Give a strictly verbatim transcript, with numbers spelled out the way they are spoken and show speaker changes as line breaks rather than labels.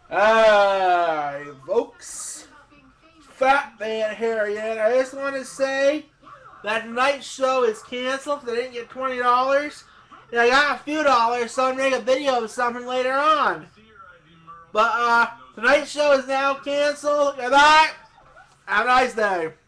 Hi, folks. Fat Man here again. I just want to say that tonight's show is canceled because I didn't get twenty dollars. And I got a few dollars, so I'm going to make a video of something later on. But, uh, tonight's show is now canceled. Goodbye. Have a nice day.